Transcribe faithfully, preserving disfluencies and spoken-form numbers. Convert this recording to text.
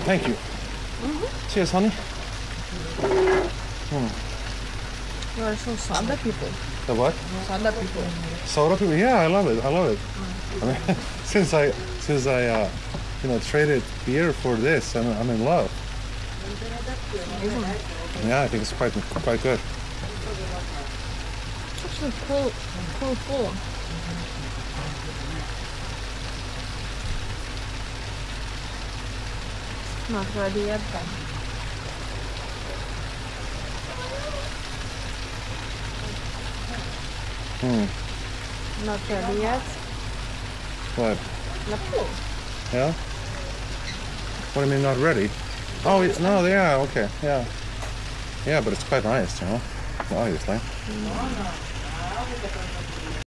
Thank you. Mm-hmm. Cheers, honey. Hmm. You are so soda people. The what? Soda people. Soda people? Yeah, I love it. I love it. I mean, since I since I uh, you know traded beer for this, I'm, I'm in love. Amazing. Yeah, I think it's quite quite good. Actually, cool, cool food. Not ready yet, then. Hmm. Not ready yet. What? The pool. Yeah. What do you mean not ready? Oh it- no, yeah, okay, yeah, yeah, but it's quite nice, you know. Obviously.